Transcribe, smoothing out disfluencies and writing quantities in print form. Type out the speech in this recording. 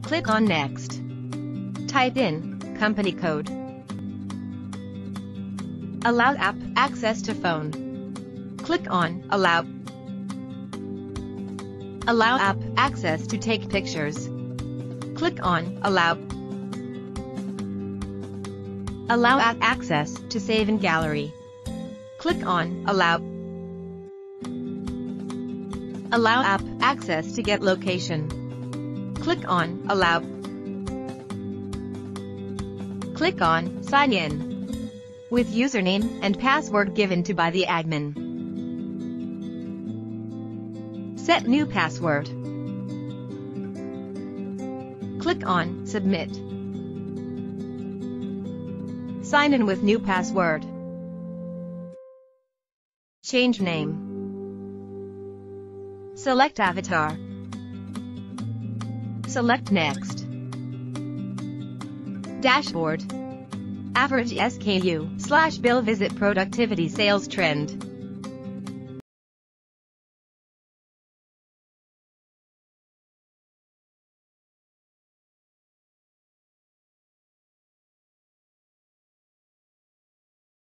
Click on Next. Type in company code. Allow app access to phone. Click on Allow. Allow app access to take pictures. Click on Allow. Allow app access to save in gallery. Click on Allow. Allow app access to get location. Click on Allow. Click on Sign in with username and password given to by the admin. Set new password. Click on Submit. Sign in with new password. Change name. Select avatar. Select Next. Dashboard. Average SKU/bill visit productivity sales trend.